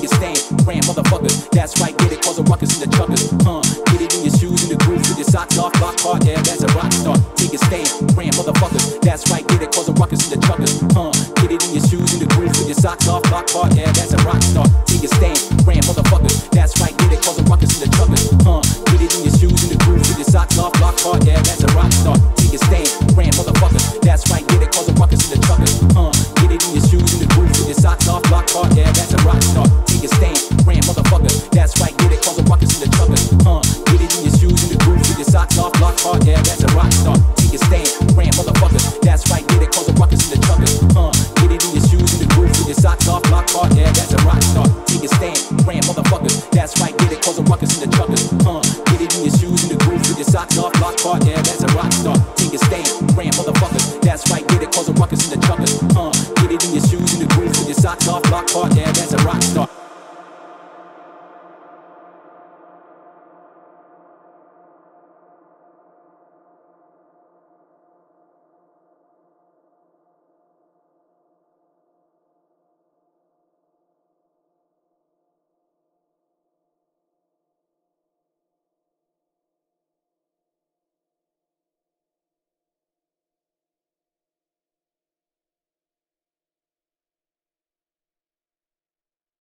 a stand, ram motherfuckers. That's right, get it, cause a ruckus in the chuggers. Get it in your shoes, in the groove, with your socks off, rock hard, yeah, that's a rock star. Take a stand, ram motherfuckers. That's right, get it, cause a ruckus in the chuggers. Get it in your shoes, in the groove, with your socks off, rock hard, yeah, that's a rock star.